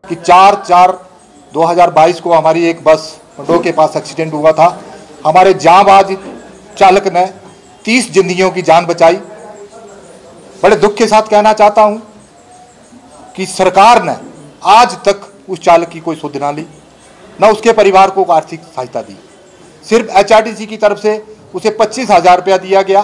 कि 4/4/2022 को हमारी एक बस मंडो के पास एक्सीडेंट हुआ था। हमारे जांबाज चालक ने 30 जिंदगियों की जान बचाई। बड़े दुख के साथ कहना चाहता हूं कि सरकार ने आज तक उस चालक की कोई सुध ना ली, न उसके परिवार को आर्थिक सहायता दी। सिर्फ HRTC की तरफ से उसे 25,000 रुपया दिया गया।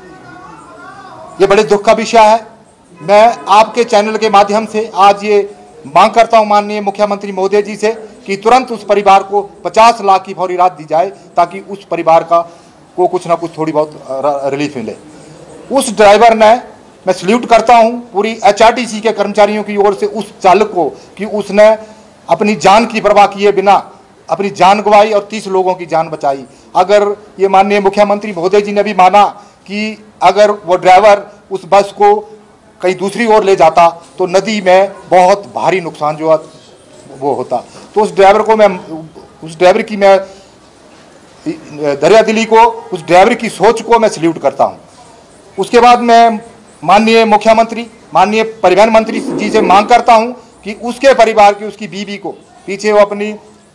ये बड़े दुख का विषय है। मैं आपके चैनल के माध्यम से आज ये मांग करता हूं माननीय मुख्यमंत्री महोदय जी से कि तुरंत उस परिवार को 50 लाख की फौरी राहत दी जाए, ताकि उस परिवार को कुछ ना कुछ थोड़ी बहुत रिलीफ मिले। उस ड्राइवर ने, मैं सल्यूट करता हूं पूरी HRTC के कर्मचारियों की ओर से उस चालक को कि उसने अपनी जान की परवाह किए बिना अपनी जान गंवाई और 30 लोगों की जान बचाई। अगर ये माननीय मुख्यमंत्री महोदय जी ने भी माना कि अगर वो ड्राइवर उस बस को कहीं दूसरी ओर ले जाता तो नदी में बहुत भारी नुकसान जो वो होता। तो उस ड्राइवर की मैं दरियादिली को, उस ड्राइवर की सोच को मैं सल्यूट करता हूं। उसके बाद मैं माननीय मुख्यमंत्री, माननीय परिवहन मंत्री जी से मांग करता हूं कि उसके परिवार की, उसकी बीवी को, पीछे वो अपनी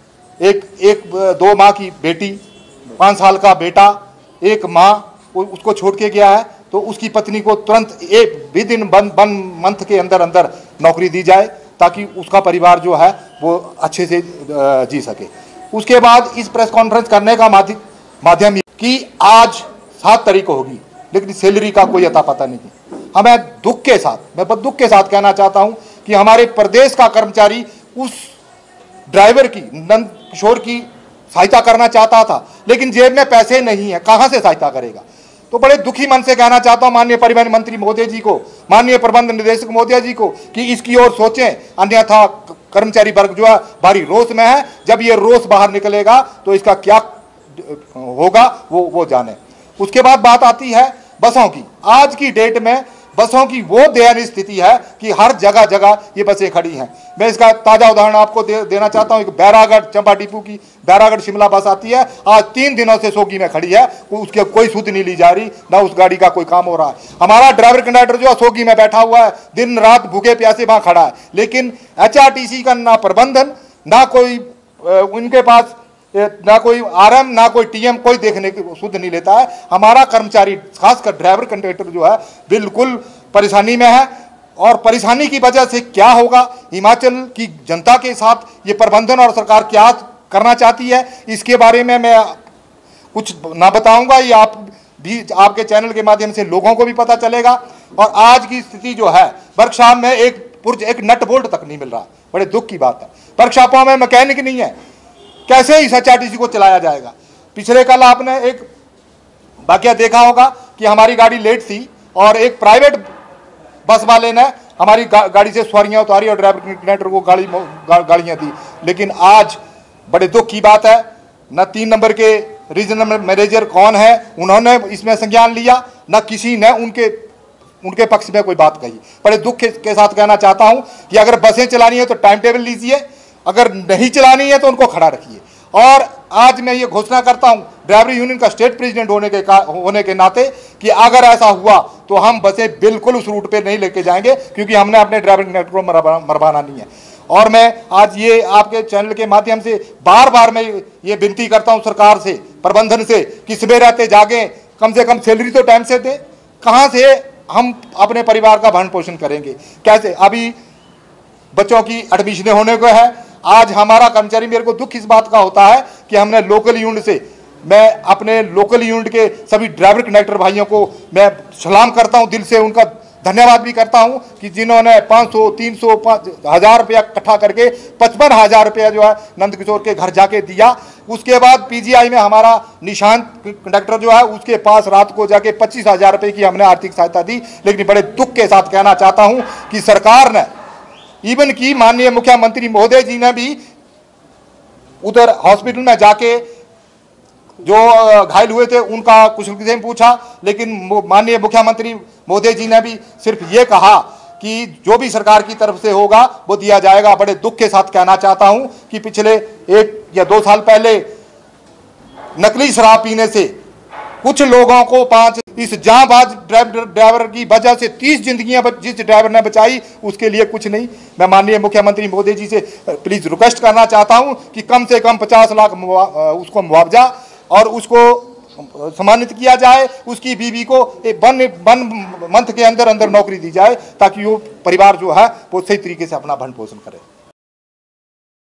एक 2 माह की बेटी, 5 साल का बेटा, एक माँ उसको छोड़ के गया है, तो उसकी पत्नी को तुरंत विदिन 1 मंथ के अंदर अंदर नौकरी दी जाए, ताकि उसका परिवार जो है वो अच्छे से जी सके। उसके बाद इस प्रेस कॉन्फ्रेंस करने का माध्यम कि आज 7 तारीख को होगी, लेकिन सैलरी का कोई अता पता नहीं। मैं दुख के साथ कहना चाहता हूं कि हमारे प्रदेश का कर्मचारी उस ड्राइवर की, नंद किशोर की सहायता करना चाहता था, लेकिन जेब में पैसे नहीं है, कहां से सहायता करेगा। तो बड़े दुखी मन से कहना चाहता हूं माननीय परिवहन मंत्री महोदय जी को, माननीय प्रबंध निदेशक महोदय जी को कि इसकी ओर सोचें, अन्यथा कर्मचारी वर्ग जो है भारी रोष में है। जब ये रोष बाहर निकलेगा तो इसका क्या होगा वो जाने। उसके बाद बात आती है बसों की। आज की डेट में बसों की वो दयनीय स्थिति है कि हर जगह जगह ये बसें खड़ी हैं। मैं इसका ताजा उदाहरण आपको देना चाहता हूं। एक बैरागढ़ चंपा डिपो की बैरागढ़ शिमला बस आती है, आज 3 दिनों से सोगी में खड़ी है, उसके कोई सुध नहीं ली जा रही, ना उस गाड़ी का कोई काम हो रहा है। हमारा ड्राइवर कंडक्टर जो है सोगी में बैठा हुआ है, दिन रात भूखे प्यासे वहां खड़ा है, लेकिन HRTC का ना प्रबंधन, ना कोई उनके पास ना कोई RM, ना कोई TM, कोई देखने की सुध नहीं लेता है। हमारा कर्मचारी, खासकर ड्राइवर कंडक्टर जो है, बिल्कुल परेशानी में है। और परेशानी की वजह से क्या होगा, हिमाचल की जनता के साथ ये प्रबंधन और सरकार क्या करना चाहती है, इसके बारे में मैं कुछ ना बताऊंगा। ये आप भी आपके चैनल के माध्यम से लोगों को भी पता चलेगा। और आज की स्थिति जो है, वर्कशॉप में एक नट बोल्ट तक नहीं मिल रहा। बड़े दुख की बात है। वर्कशॉपों में मैकेनिक नहीं है, कैसे इस HRTC को चलाया जाएगा। पिछले कल आपने एक वाकया देखा होगा कि हमारी गाड़ी लेट थी और एक प्राइवेट बस वाले ने हमारी गाड़ी से सवारियां उतारी और ड्राइवर कंडक्टर को गाड़ियां दी। लेकिन आज बड़े दुख की बात है, न 3 नंबर के रीजनल मैनेजर कौन है उन्होंने इसमें संज्ञान लिया, न किसी ने उनके पक्ष में कोई बात कही। बड़े दुख के साथ कहना चाहता हूं कि अगर बसें चलानी है तो टाइम टेबल लीजिए, अगर नहीं चलानी है तो उनको खड़ा रखिए। और आज मैं ये घोषणा करता हूं ड्राइवर यूनियन का स्टेट प्रेसिडेंट होने के नाते कि अगर ऐसा हुआ तो हम बसें बिल्कुल उस रूट पे नहीं लेके जाएंगे, क्योंकि हमने अपने ड्राइवर कंडक्टर को मरवाना नहीं है। और मैं आज ये आपके चैनल के माध्यम से बार मैं ये विनती करता हूं सरकार से, प्रबंधन से, कि सुबह रहते जागें, कम से कम सैलरी तो टाइम से दें। कहां से हम अपने परिवार का भरण पोषण करेंगे, कैसे। अभी बच्चों की एडमिशन होने को है। आज हमारा कर्मचारी, मेरे को दुख इस बात का होता है कि हमने लोकल यूनिट से, मैं अपने लोकल यूनिट के सभी ड्राइवर कंडक्टर भाइयों को मैं सलाम करता हूं, दिल से उनका धन्यवाद भी करता हूं कि जिन्होंने 500, 300, 1000 रुपया इकट्ठा करके 55,000 रुपया जो है नंद किशोर के घर जाके दिया। उसके बाद PGI में हमारा निशांत कंडक्टर जो है, उसके पास रात को जाके 25,000 रुपये की हमने आर्थिक सहायता दी। लेकिन बड़े दुख के साथ कहना चाहता हूं कि सरकार ने, इवन की माननीय मुख्यमंत्री महोदय जी ने भी उधर हॉस्पिटल में जाके जो घायल हुए थे उनका कुशलक्षेम पूछा, लेकिन माननीय मुख्यमंत्री महोदय जी ने भी सिर्फ ये कहा कि जो भी सरकार की तरफ से होगा वो दिया जाएगा। बड़े दुख के साथ कहना चाहता हूं कि पिछले 1 या 2 साल पहले नकली शराब पीने से कुछ लोगों को 5 इस जांबाज ड्राइवर की वजह से 30 जिंदगियां जिस ड्राइवर ने बचाई उसके लिए कुछ नहीं। मैं माननीय मुख्यमंत्री मोदी जी से प्लीज रिक्वेस्ट करना चाहता हूं कि कम से कम 50 लाख उसको मुआवजा और उसको सम्मानित किया जाए। उसकी बीवी को 1 मंथ के अंदर अंदर नौकरी दी जाए ताकि वो परिवार जो है वो सही तरीके से अपना भरण पोषण करे।